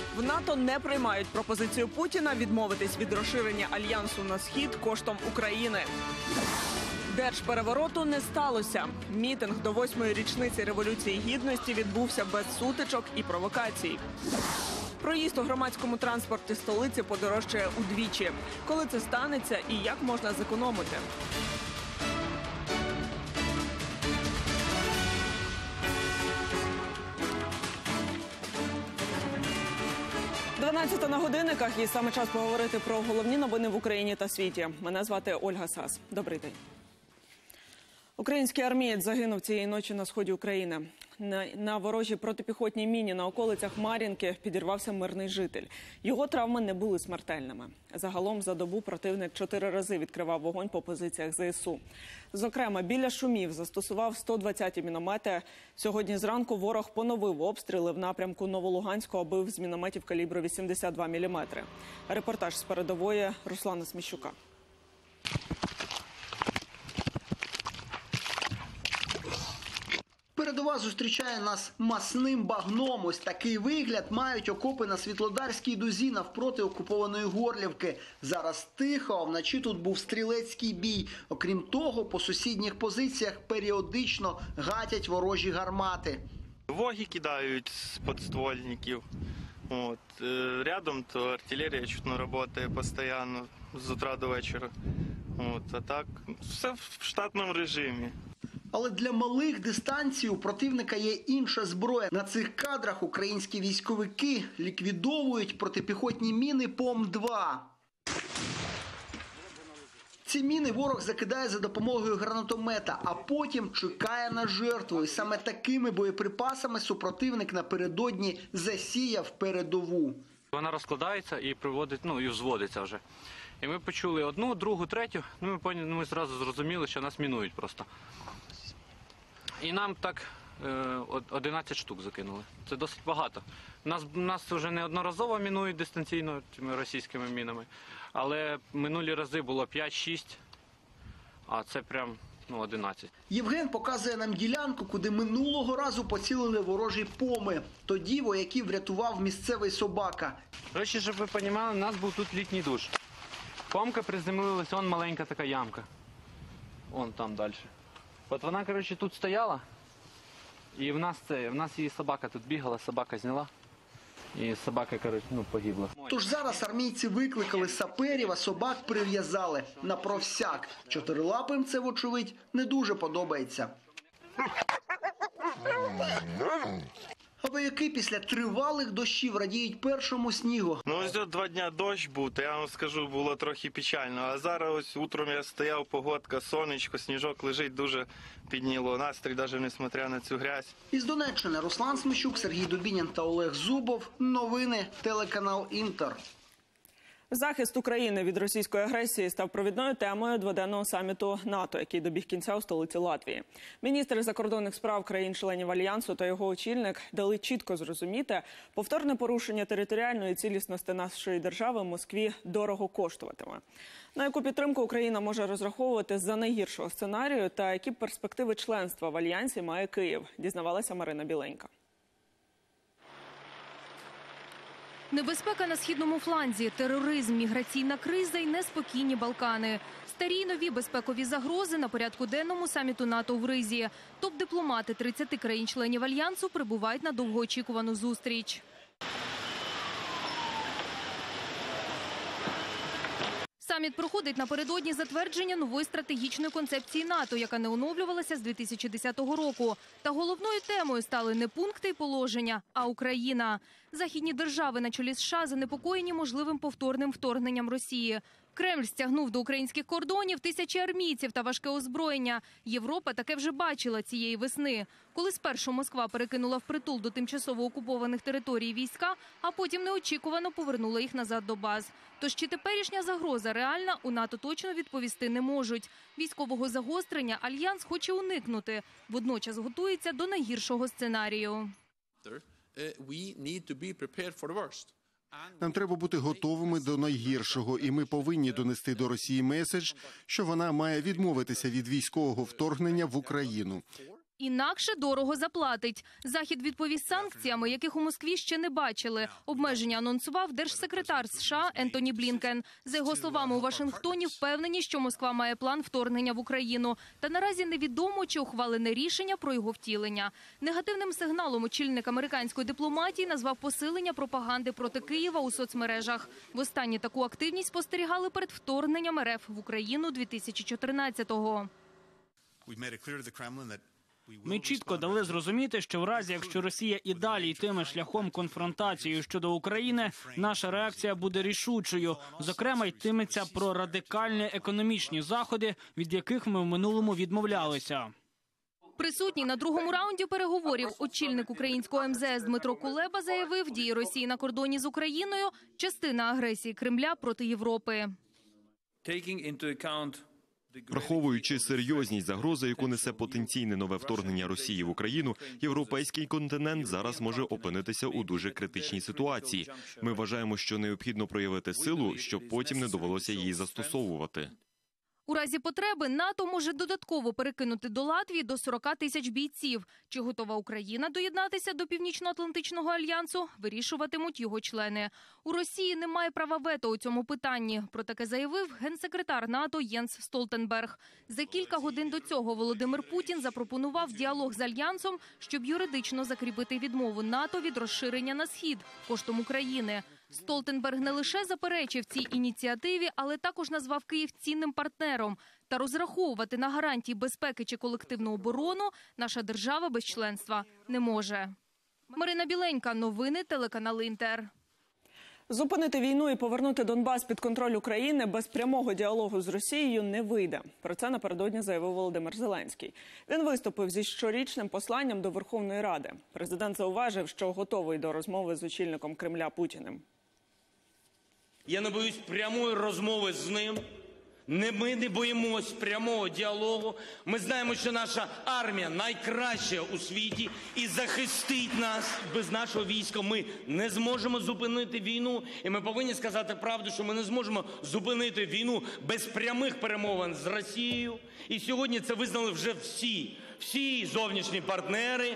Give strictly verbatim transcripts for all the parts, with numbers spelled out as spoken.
В НАТО не приймають пропозицію Путіна відмовитись від розширення альянсу на схід коштом України. Держперевороту не сталося. Мітинг до восьмої річниці Революції Гідності відбувся без сутичок і провокацій. Проїзд у громадському транспорті столиці подорожчає удвічі. Коли це станеться і як можна зекономити? дванадцята на годинниках, і саме час поговорити про головні новини в Україні та світі. Мене звати Ольга Сас. Добрий день. Український армієць загинув цієї ночі на сході України. На, на ворожій протипіхотній міні на околицях Мар'їнки підірвався мирний житель. Його травми не були смертельними. Загалом за добу противник чотири рази відкривав вогонь по позиціях зе ес у. Зокрема, біля Шумів застосував сто двадцяті міномети. Сьогодні зранку ворог поновив обстріли в напрямку Новолуганського, бив з мінометів калібру вісімдесят два міліметри. Репортаж з передової Руслана Сміщука. Передова зустрічає нас масним багном. Ось такий вигляд мають окопи на Світлодарській дузі навпроти окупованої Горлівки. Зараз тихо, а вночі тут був стрілецький бій. Окрім того, по сусідніх позиціях періодично гатять ворожі гармати. Воги кидають з підствольників. От. Рядом то артилерія чутно працює постійно з утра до вечора. От. А так, все в штатному режимі. Але для малих дистанцій у противника є інша зброя. На цих кадрах українські військовики ліквідовують протипіхотні міни пом два. Ці міни ворог закидає за допомогою гранатомета, а потім чекає на жертву. І саме такими боєприпасами супротивник напередодні засіяв передову. Вона розкладається і приводить, ну і взводиться вже. І ми почули одну, другу, третю, ну ми поняли, ми одразу зрозуміли, що нас мінують просто. І нам так одинадцять штук закинули. Це досить багато. Нас, нас вже неодноразово мінують дистанційно тими російськими мінами, але минулі рази було п'ять-шість, а це прям ну, одинадцять. Євген показує нам ділянку, куди минулого разу поцілили ворожі поми. Тоді вояків врятував місцевий собака. Коротше, щоб ви розуміли, у нас був тут літній душ. Помка приземлилася, он маленька така ямка. Вон там далі. От вона, коротше, тут стояла, і в нас це, в нас її собака тут бігала, собака зняла, і собака, коротше, ну, погибла. Тож зараз армійці викликали саперів, а собак прив'язали на провсяк. Чотирилапим це, вочевидь, не дуже подобається. А вояки після тривалих дощів радіють першому снігу. Ну ось от два дня дощ був, то я вам скажу, було трохи печально. А зараз ось утром я стояв, погодка, сонечко, сніжок лежить, дуже підняло настрій, навіть несмотря на цю грязь. Із Донеччини Руслан Сміщук, Сергій Дубінін та Олег Зубов. Новини, телеканал Інтер. Захист України від російської агресії став провідною темою дводенного саміту НАТО, який добіг кінця у столиці Латвії. Міністри закордонних справ країн-членів Альянсу та його очільник дали чітко зрозуміти, повторне порушення територіальної цілісності нашої держави Москві дорого коштуватиме. На яку підтримку Україна може розраховувати за найгіршого сценарію та які перспективи членства в Альянсі має Київ, дізнавалася Марина Біленька. Небезпека на східному фланзі, тероризм, міграційна криза і неспокійні Балкани. Старі й нові безпекові загрози на порядку денному саміту НАТО в Ризі. Топ-дипломати тридцяти країн-членів Альянсу прибувають на довгоочікувану зустріч. Саміт проходить напередодні затвердження нової стратегічної концепції НАТО, яка не оновлювалася з дві тисячі десятого року. Та головною темою стали не пункти й положення, а Україна. Західні держави на чолі США занепокоєні можливим повторним вторгненням Росії. Кремль стягнув до українських кордонів тисячі армійців та важке озброєння. Європа таке вже бачила цієї весни. Коли спершу Москва перекинула впритул до тимчасово окупованих територій війська, а потім неочікувано повернула їх назад до баз. Тож чи теперішня загроза реальна, у НАТО точно відповісти не можуть. Військового загострення Альянс хоче уникнути. Водночас готується до найгіршого сценарію. Нам треба бути готовими до найгіршого, і ми повинні донести до Росії меседж, що вона має відмовитися від військового вторгнення в Україну. Інакше дорого заплатить. Захід відповів санкціями, яких у Москві ще не бачили. Обмеження анонсував держсекретар США Ентоні Блінкен. За його словами, у Вашингтоні впевнені, що Москва має план вторгнення в Україну. Та наразі невідомо, чи ухвалене рішення про його втілення. Негативним сигналом очільник американської дипломатії назвав посилення пропаганди проти Києва у соцмережах. Востаннє таку активність спостерігали перед вторгненням РФ в Україну дві тисячі чотирнадцятого. Ми чітко дали зрозуміти, що в разі, якщо Росія і далі йтиме шляхом конфронтації щодо України, наша реакція буде рішучою. Зокрема, йтиметься про радикальні економічні заходи, від яких ми в минулому відмовлялися. Присутній на другому раунді переговорів очільник українського ем зе ес Дмитро Кулеба заявив, дії Росії на кордоні з Україною – частина агресії Кремля проти Європи. Враховуючи серйозність загрози, яку несе потенційне нове вторгнення Росії в Україну, європейський континент зараз може опинитися у дуже критичній ситуації. Ми вважаємо, що необхідно проявити силу, щоб потім не довелося її застосовувати. У разі потреби НАТО може додатково перекинути до Латвії до сорока тисяч бійців. Чи готова Україна доєднатися до Північно-Атлантичного альянсу, вирішуватимуть його члени. У Росії немає права вето у цьому питанні. Про таке заявив генсекретар НАТО Єнс Столтенберг. За кілька годин до цього Володимир Путін запропонував діалог з альянсом, щоб юридично закріпити відмову НАТО від розширення на схід коштом України. Столтенберг не лише заперечив цій ініціативі, але також назвав Київ цінним партнером. Та розраховувати на гарантії безпеки чи колективну оборону наша держава без членства не може. Марина Біленька, новини, телеканал Інтер. Зупинити війну і повернути Донбас під контроль України без прямого діалогу з Росією не вийде. Про це напередодні заявив Володимир Зеленський. Він виступив зі щорічним посланням до Верховної Ради. Президент зауважив, що готовий до розмови з очільником Кремля Путіним. Я не боюсь прямої розмови з ним. Не, ми не боїмось прямого діалогу. Ми знаємо, що наша армія найкраща у світі і захистить нас. Без нашого війська ми не зможемо зупинити війну. І ми повинні сказати правду, що ми не зможемо зупинити війну без прямих перемовин з Росією. І сьогодні це визнали вже всі, всі зовнішні партнери.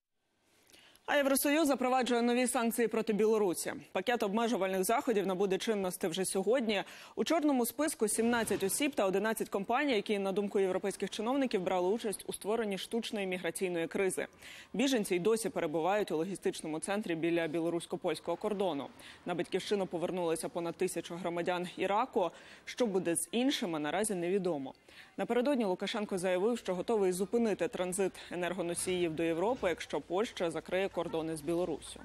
А Євросоюз запроваджує нові санкції проти Білорусі. Пакет обмежувальних заходів набуде чинності вже сьогодні. У чорному списку сімнадцять осіб та одинадцять компаній, які, на думку європейських чиновників, брали участь у створенні штучної міграційної кризи. Біженці й досі перебувають у логістичному центрі біля білорусько-польського кордону. На батьківщину повернулися понад тисячу громадян Іраку. Що буде з іншими, наразі невідомо. Напередодні Лукашенко заявив, що готовий зупинити транзит енергоносіїв до Європи, якщо Польща закриє кордони з Білоруссю.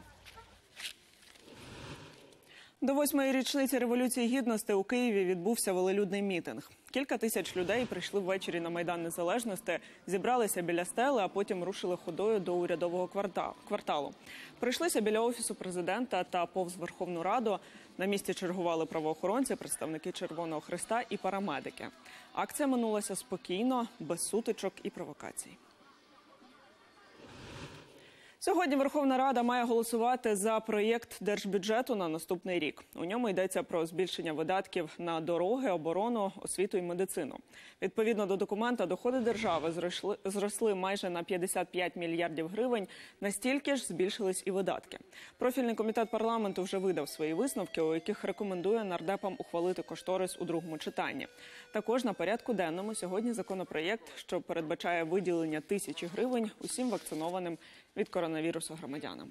До восьмої річниці Революції Гідності у Києві відбувся велелюдний мітинг. Кілька тисяч людей прийшли ввечері на Майдан Незалежності, зібралися біля стели, а потім рушили ходою до урядового кварталу. Прийшлися біля Офісу президента та повз Верховну Раду. На місці чергували правоохоронці, представники Червоного Хреста і парамедики. Акція минулася спокійно, без сутичок і провокацій. Сьогодні Верховна Рада має голосувати за проєкт держбюджету на наступний рік. У ньому йдеться про збільшення видатків на дороги, оборону, освіту і медицину. Відповідно до документа, доходи держави зросли, зросли майже на п'ятдесят п'ять мільярдів гривень, настільки ж збільшились і видатки. Профільний комітет парламенту вже видав свої висновки, у яких рекомендує нардепам ухвалити кошторис у другому читанні. Також на порядку денному сьогодні законопроєкт, що передбачає виділення тисячі гривень усім вакцинованим від коронавірусу громадянам.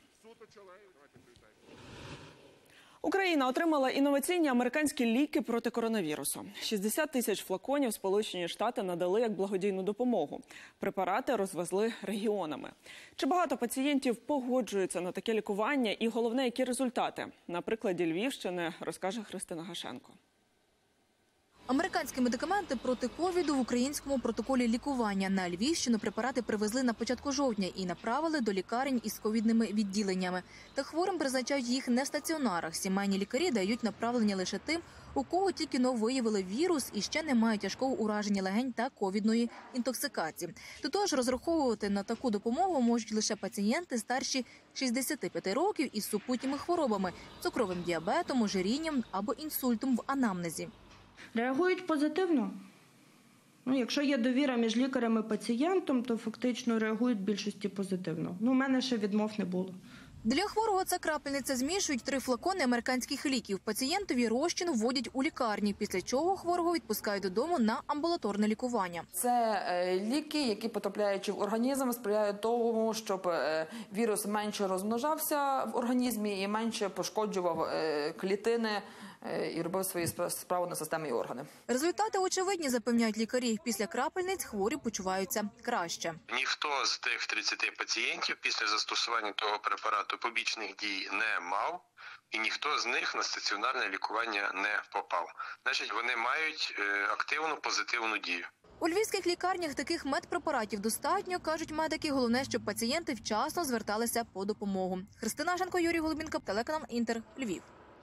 Україна отримала інноваційні американські ліки проти коронавірусу. шістдесят тисяч флаконів Сполучені Штати надали як благодійну допомогу. Препарати розвезли регіонами. Чи багато пацієнтів погоджуються на таке лікування і, головне, які результати? На прикладі Львівщини розкаже Христина Гашенко. Американські медикаменти проти ковіду в українському протоколі лікування. На Львівщину препарати привезли на початку жовтня і направили до лікарень із ковідними відділеннями. Та хворим призначають їх не в стаціонарах. Сімейні лікарі дають направлення лише тим, у кого тільки но виявили вірус і ще немає тяжкого ураження легень та ковідної інтоксикації. До того ж, розраховувати на таку допомогу можуть лише пацієнти старші шістдесяти п'яти років із супутніми хворобами – цукровим діабетом, ожирінням або інсультом в анамнезі. Реагують позитивно. Ну, якщо є довіра між лікарем і пацієнтом, то фактично реагують в більшості позитивно. Ну, у мене ще відмов не було. Для хворого ця крапельниця змішують три флакони американських ліків. Пацієнтові розчин вводять у лікарні, після чого хворого відпускають додому на амбулаторне лікування. Це ліки, які, потрапляючи в організм, сприяють тому, щоб вірус менше розмножався в організмі і менше пошкоджував клітини і робив свою справу на системі і органи. Результати очевидні, запевняють лікарі. Після крапельниць хворі почуваються краще. Ніхто з тих тридцяти пацієнтів після застосування того препарату побічних дій не мав, і ніхто з них на стаціонарне лікування не попав. Значить, вони мають активну позитивну дію. У львівських лікарнях таких медпрепаратів достатньо, кажуть медики. Головне, щоб пацієнти вчасно зверталися по допомогу. Христина Женко, Юрій Голубінко, телеканал Інтер, Львів.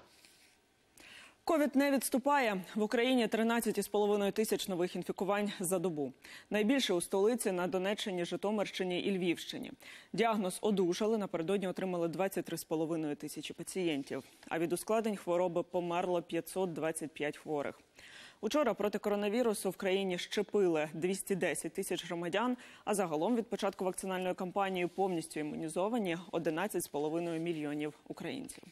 Ковід не відступає. В Україні тринадцять із половиною тисяч нових інфікувань за добу. Найбільше у столиці, на Донеччині, Житомирщині і Львівщині. Діагноз одужали, напередодні отримали двадцять три з половиною тисячі пацієнтів. А від ускладнень хвороби померло п'ятсот двадцять п'ять хворих. Учора проти коронавірусу в країні щепили двісті десять тисяч громадян, а загалом від початку вакцинальної кампанії повністю імунізовані одинадцять з половиною мільйонів українців.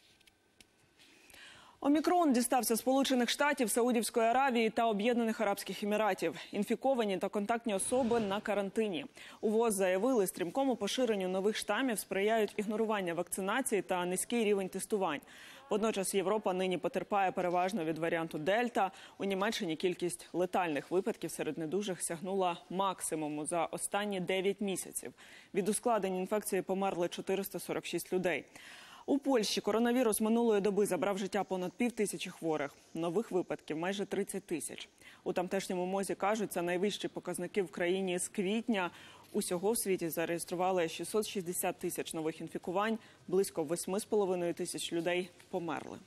Омікрон дістався Сполучених Штатів, Саудівської Аравії та Об'єднаних Арабських Еміратів. Інфіковані та контактні особи на карантині. У ВОЗ заявили, стрімкому поширенню нових штамів сприяють ігнорування вакцинації та низький рівень тестувань. Водночас Європа нині потерпає переважно від варіанту Дельта. У Німеччині кількість летальних випадків серед недужих сягнула максимуму за останні дев'ять місяців. Від ускладнень інфекції померли чотириста сорок шість людей. У Польщі коронавірус минулої доби забрав життя понад півтисячі хворих. Нових випадків майже тридцять тисяч. У тамтешньому МОЗі кажуть, це найвищі показники в країні з квітня. Усього в світі зареєстрували шістсот шістдесят тисяч нових інфікувань, близько восьми з половиною тисяч людей померли.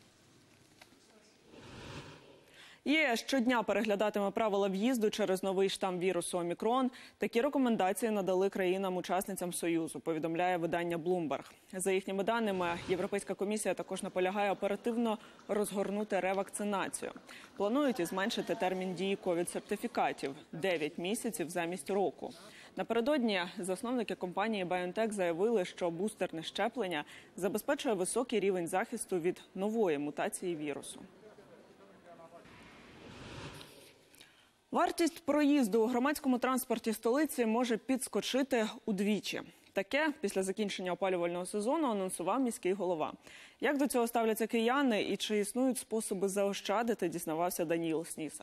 ЄС щодня переглядатиме правила в'їзду через новий штам вірусу Омікрон. Такі рекомендації надали країнам-учасницям Союзу, повідомляє видання Bloomberg. За їхніми даними, Європейська комісія також наполягає оперативно розгорнути ревакцинацію. Планують і зменшити термін дії ковід-сертифікатів – дев'ять місяців замість року. Напередодні засновники компанії BioNTech заявили, що бустерне щеплення забезпечує високий рівень захисту від нової мутації вірусу. Вартість проїзду у громадському транспорті столиці може підскочити удвічі. Таке після закінчення опалювального сезону анонсував міський голова. Як до цього ставляться кияни і чи існують способи заощадити, дізнавався Даніїл Снісар.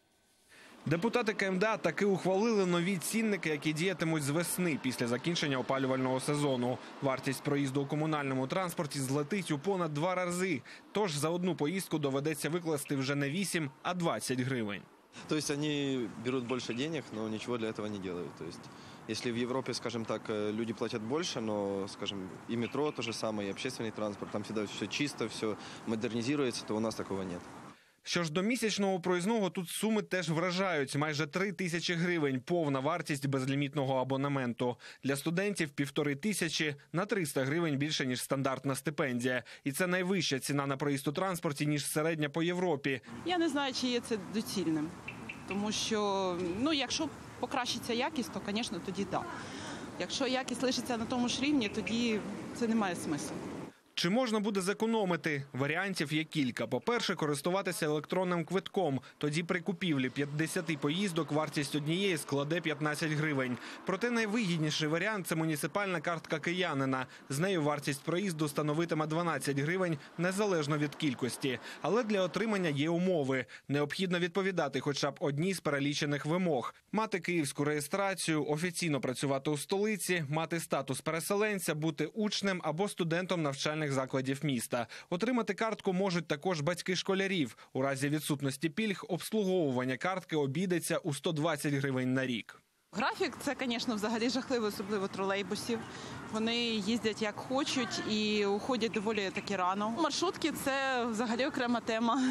Депутати КМДА таки ухвалили нові цінники, які діятимуть з весни після закінчення опалювального сезону. Вартість проїзду у комунальному транспорті злетить у понад два рази. Тож за одну поїздку доведеться викласти вже не вісім, а двадцять гривень. То есть они берут больше денег, но ничего для этого не делают. То есть, если в Европе, скажем так, люди платят больше, но, скажем, и метро то же самое, и общественный транспорт, там всегда все чисто, все модернизируется, то у нас такого нет. Що ж до місячного проїзного, тут суми теж вражають. Майже три тисячі гривень – повна вартість безлімітного абонементу. Для студентів – півтори тисячі, на триста гривень більше, ніж стандартна стипендія. І це найвища ціна на проїзд у транспорті, ніж середня по Європі. Я не знаю, чи є це доцільним. Тому що, ну, якщо покращиться якість, то, звісно, тоді так. Якщо якість лишиться на тому ж рівні, тоді це не має смислу. Чи можна буде зекономити? Варіантів є кілька. По-перше, користуватися електронним квитком. Тоді при купівлі п'ятдесят поїздок вартість однієї складе п'ятнадцять гривень. Проте найвигідніший варіант – це муніципальна картка киянина. З нею вартість проїзду становитиме дванадцять гривень, незалежно від кількості. Але для отримання є умови. Необхідно відповідати хоча б одній з перелічених вимог. Мати київську реєстрацію, офіційно працювати у столиці, мати статус переселенця, бути учнем або студентом навчальних закладів міста. Отримати картку можуть також батьки школярів. У разі відсутності пільг обслуговування картки обійдеться у сто двадцять гривень на рік. Графік – це, звісно, взагалі жахливо, особливо тролейбусів. Вони їздять як хочуть і уходять доволі таки рано. Маршрутки – це взагалі окрема тема.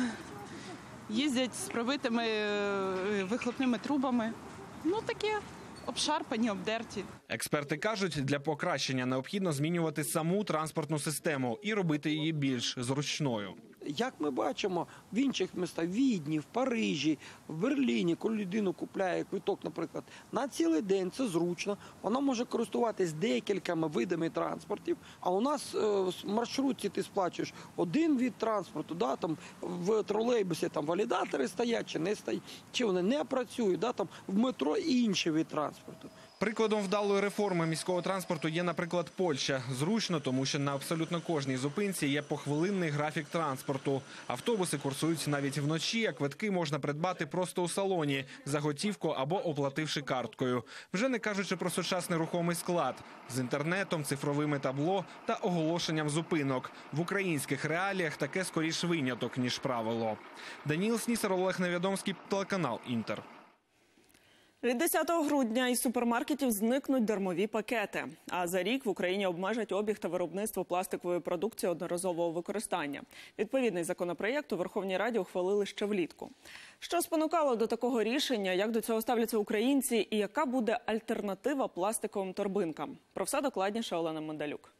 Їздять з пробитими вихлопними трубами. Ну, таке. Обшарпані, обдерті. Експерти кажуть, для покращення необхідно змінювати саму транспортну систему і робити її більш зручною. Як ми бачимо, в інших містах, в Відні, в Парижі, в Берліні, коли людина купляє квиток, наприклад, на цілий день, це зручно, вона може користуватись декількома видами транспортів, а у нас в маршрутці ти сплачуєш один від транспорту, да, там, в тролейбусі там валідатори стоять чи не стоять, чи вони не працюють, да, там, в метро інший від транспорту. Прикладом вдалої реформи міського транспорту є, наприклад, Польща. Зручно, тому що на абсолютно кожній зупинці є похвилинний графік транспорту. Автобуси курсують навіть вночі, а квитки можна придбати просто у салоні, за готівку або оплативши карткою. Вже не кажучи про сучасний рухомий склад з інтернетом, цифровими табло та оголошенням зупинок. В українських реаліях таке скоріш виняток, ніж правило. Даніл Снісар, Олег Невідомський, телеканал «Інтер». Від десятого грудня із супермаркетів зникнуть дармові пакети. А за рік в Україні обмежать обіг та виробництво пластикової продукції одноразового використання. Відповідний законопроєкт у Верховній Раді ухвалили ще влітку. Що спонукало до такого рішення, як до цього ставляться українці і яка буде альтернатива пластиковим торбинкам? Про все докладніше Олена Мандалюк.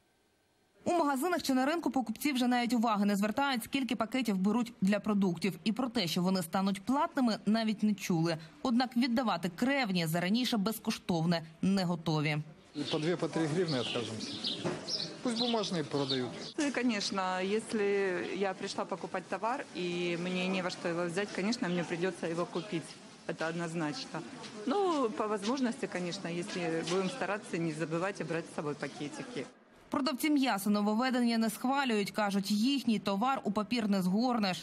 У магазинах чи на ринку покупці вже навіть уваги не звертають, скільки пакетів беруть для продуктів. І про те, що вони стануть платними, навіть не чули. Однак віддавати кревні за раніше безкоштовне не готові. По две-по три гривны откажемся. Пусть бумажные продают. И, конечно, если я пришла покупать товар, и мне не во что его взять, конечно, мне придется его купить. Это однозначно. Ну, по возможности, конечно, если будем стараться, не забывать брать с собой пакетики. Продавці м'яса нововведення не схвалюють. Кажуть, їхній товар у папір не згорнеш.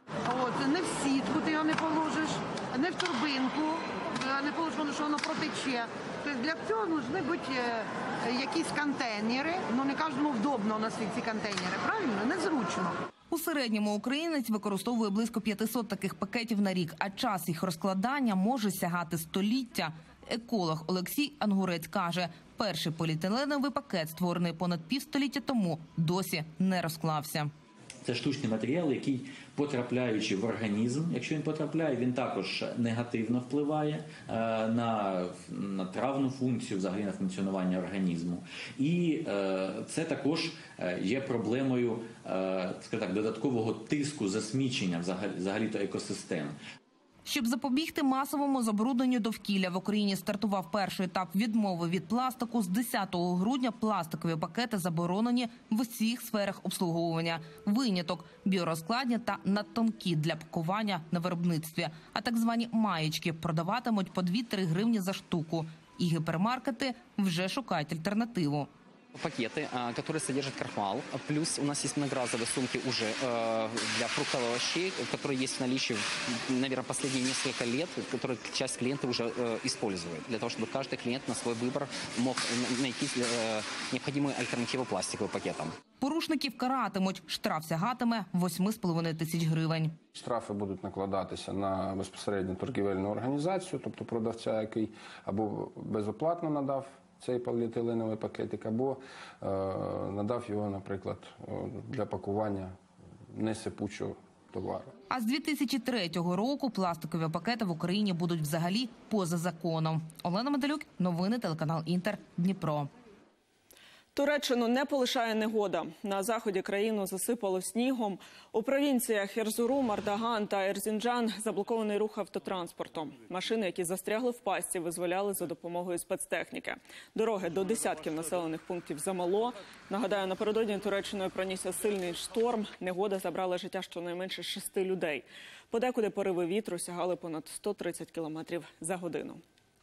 От, не в сітку ти його не положиш, не в турбинку, не положиш, воно, що воно протече. Тобто для цього повинні бути якісь контейнери. Ну не кожному вдобно носити ці контейнери, правильно? Незручно. У середньому українець використовує близько п'ятисот таких пакетів на рік, а час їх розкладання може сягати століття. Еколог Олексій Ангурець каже, перший поліетиленовий пакет, створений понад півстоліття тому, досі не розклався. Це штучний матеріал, який, потрапляючи в організм, якщо він потрапляє, він також негативно впливає е, на, на травну функцію, взагалі на функціонування організму. І е, це також є проблемою е, скажімо так, додаткового тиску, засмічення взагалі, взагалі-то екосистем. Щоб запобігти масовому забрудненню довкілля, в Україні стартував перший етап відмови від пластику. З десятого грудня пластикові пакети заборонені в усіх сферах обслуговування. Виняток – біорозкладні та надтонкі для пакування на виробництві. А так звані маєчки продаватимуть по дві-три гривні за штуку. І гіпермаркети вже шукають альтернативу. Пакеты, которые содержат крахмал, плюс у нас есть многоразовые сумки уже э, для фруктов и овощей, которые есть в наличии, наверное, последние несколько лет, которые часть клиентов уже э, использует, для того, чтобы каждый клиент на свой выбор мог найти э, необходимую альтернативу пластиковым пакетам. Порушників каратимуть. Штраф сягатиме восьми з половиною тисяч гривень. Штрафи будуть накладатися на безпосередньо торгівельну організацію, тобто продавця, який або безоплатно надав цей поліетиленовий пакетик, або е, надав його, наприклад, для пакування несипучого товару. А з дві тисячі третього року пластикові пакети в Україні будуть взагалі поза законом. Олена Медалюк, новини, телеканал «Інтер», Дніпро. Туреччину не полишає негода. На заході країну засипало снігом. У провінціях Ерзурум, Ардаган та Ерзінджан заблокований рух автотранспортом. Машини, які застрягли в пастці, визволяли за допомогою спецтехніки. Дороги до десятків населених пунктів замело. Нагадаю, напередодні Туреччиною пронісся сильний шторм. Негода забрала життя щонайменше шести людей. Подекуди пориви вітру сягали понад сто тридцять кілометрів за годину.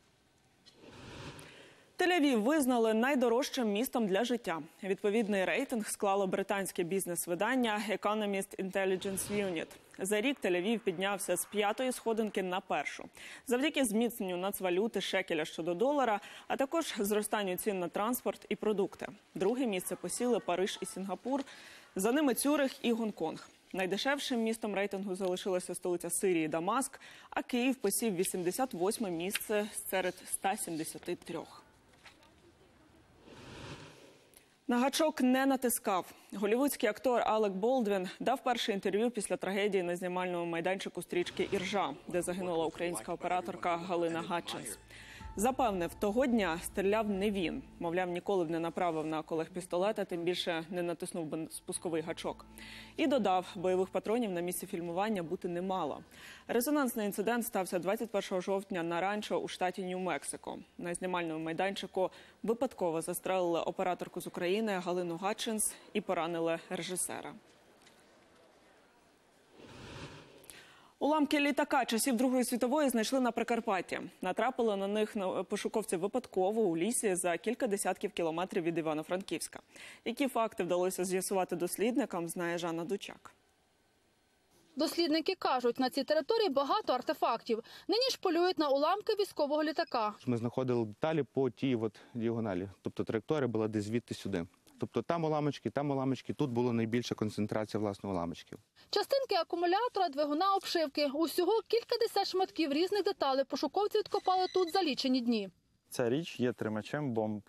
Тель-Авів визнали найдорожчим містом для життя. Відповідний рейтинг склало британське бізнес-видання Economist Intelligence Unit. За рік Тель-Авів піднявся з п'ятої сходинки на першу. Завдяки зміцненню нацвалюти шекеля щодо долара, а також зростанню цін на транспорт і продукти. Друге місце посіли Париж і Сінгапур, за ними Цюрих і Гонконг. Найдешевшим містом рейтингу залишилася столиця Сирії Дамаск, а Київ посів вісімдесят восьме місце серед ста сімдесяти трьох. На гачок не натискав. Голлівудський актор Алек Болдвін дав перше інтерв'ю після трагедії на знімальному майданчику стрічки «Іржа», де загинула українська операторка Галина Гатчинс. Запевнив, того дня стріляв не він. Мовляв, ніколи б не направив на колег пістолета, тим більше не натиснув би спусковий гачок. І додав, бойових патронів на місці фільмування бути не мало. Резонансний інцидент стався двадцять першого жовтня на ранчо у штаті Нью-Мексико. На знімальному майданчику випадково застрелили операторку з України Галину Гатчинс і поранили режисера. Уламки літака часів Другої світової знайшли на Прикарпатті. Натрапили на них пошуковці випадково у лісі за кілька десятків кілометрів від Івано-Франківська. Які факти вдалося з'ясувати дослідникам, знає Жанна Дучак. Дослідники кажуть, на цій території багато артефактів. Нині ж полюють на уламки військового літака. Ми знаходили деталі по тій от діагоналі. Тобто траєкторія була десь звідти сюди. Тобто там уламочки, там уламочки, тут була найбільша концентрація, власне, уламочків. Частинки акумулятора, двигуна, обшивки. Усього кількадесят шматків різних деталей пошуковці відкопали тут за лічені дні. Ця річ є тримачем бомб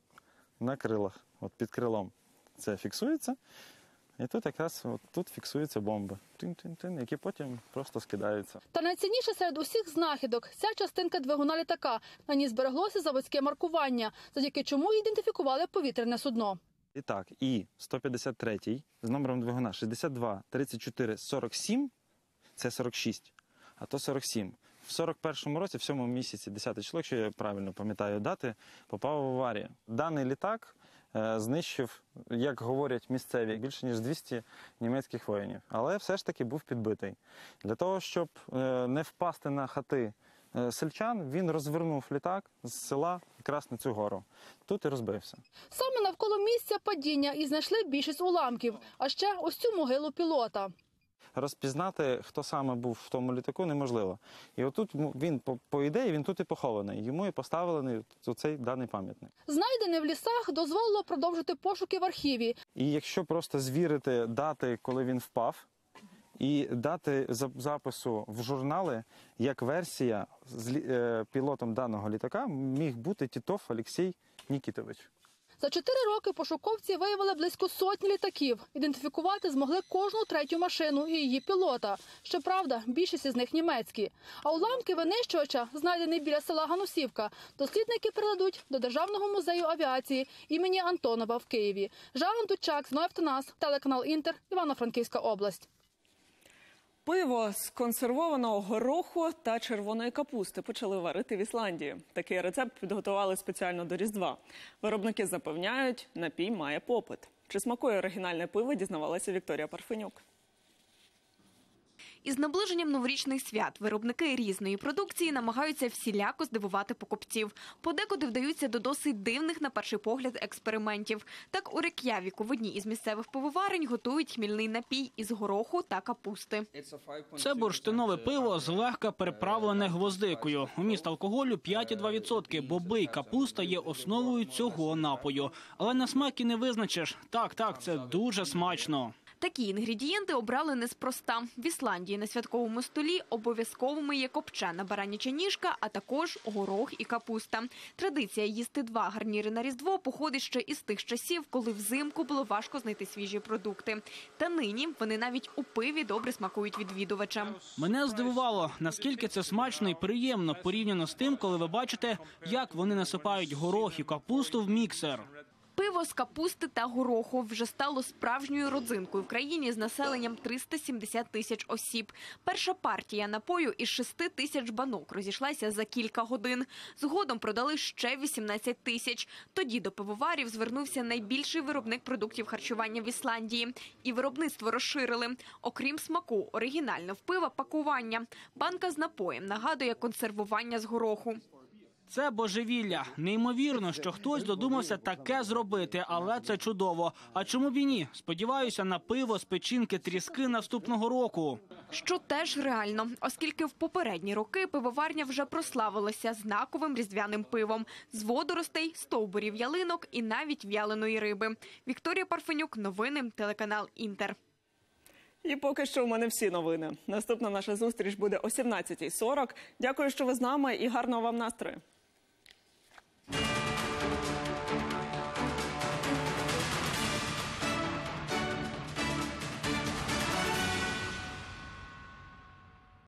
на крилах, от під крилом. Це фіксується, і тут якраз от тут фіксуються бомби, тин-тин-тин, які потім просто скидаються. Та найцінніше серед усіх знахідок – ця частинка двигуна літака. На ній збереглося заводське маркування, завдяки чому ідентифікували повітряне судно. І так, І сто п'ятдесят третій з номером двигуна шістдесят два тридцять чотири сорок сім, це сорок шість, а то сорок сім. В сорок першому році, в сьомому місяці, десяте число, якщо я правильно пам'ятаю дати, попав в аварію. Даний літак е, знищив, як говорять місцеві, більше ніж двісті німецьких воїнів. Але все ж таки був підбитий. Для того, щоб е, не впасти на хати е, сельчан, він розвернув літак з села якраз на цю гору. Тут і розбився. Саме навколо місця падіння і знайшли більшість уламків, а ще ось цю могилу пілота. Розпізнати, хто саме був в тому літаку, неможливо. І отут він, по, по ідеї, він тут і похований. Йому і поставлений цей даний пам'ятник. Знайдене в лісах дозволило продовжити пошуки в архіві. І якщо просто звірити дати, коли він впав, і дати запису в журнали, як версія з е, пілотом даного літака міг бути Титов Олексій Нікітович. За чотири роки пошуковці виявили близько сотні літаків. Ідентифікувати змогли кожну третю машину і її пілота. Щоправда, більшість із них німецькі. А уламки винищувача, знайдені біля села Ганусівка, дослідники передадуть до Державного музею авіації імені Антонова в Києві. Жанна Дучак, Зноєв Танас, телеканал Інтер, Івано-Франківська область. Пиво з консервованого гороху та червоної капусти почали варити в Ісландії. Такий рецепт підготували спеціально до Різдва. Виробники запевняють, напій має попит. Чи смакує оригінальне пиво, дізнавалася Вікторія Парфенюк. Із наближенням новорічних свят виробники різної продукції намагаються всіляко здивувати покупців. Подекуди вдаються до досить дивних, на перший погляд, експериментів. Так у Рейк'явіку в одній із місцевих пивоварень готують хмільний напій із гороху та капусти. Це бурштинове пиво, злегка переправлене гвоздикою. Уміст алкоголю п'ять цілих два десятих відсотка. Боби і капуста є основою цього напою. Але на смак і не визначиш. Так, так, це дуже смачно. Такі інгредієнти обрали неспроста. В Ісландії на святковому столі обов'язковими є копчена бараняча ніжка, а також горох і капуста. Традиція їсти два гарніри на Різдво походить ще із тих часів, коли взимку було важко знайти свіжі продукти. Та нині вони навіть у пиві добре смакують відвідувачам. Мене здивувало, наскільки це смачно і приємно порівняно з тим, коли ви бачите, як вони насипають горох і капусту в міксер. Пиво з капусти та гороху вже стало справжньою родзинкою в країні з населенням триста сімдесят тисяч осіб. Перша партія напою із шести тисяч банок розійшлася за кілька годин. Згодом продали ще вісімнадцять тисяч. Тоді до пивоварів звернувся найбільший виробник продуктів харчування в Ісландії. І виробництво розширили. Окрім смаку, оригінальне в пива пакування. Банка з напоєм нагадує консервування з гороху. Це божевілля. Неймовірно, що хтось додумався таке зробити, але це чудово. А чому б і ні? Сподіваюся на пиво з печінки тріски наступного року. Що теж реально, оскільки в попередні роки пивоварня вже прославилася знаковим різдвяним пивом. З водоростей, стовбурів ялинок і навіть в'яленої риби. Вікторія Парфенюк, новини, телеканал Інтер. І поки що у мене всі новини. Наступна наша зустріч буде о сімнадцятій сорок. Дякую, що ви з нами і гарного вам настрою.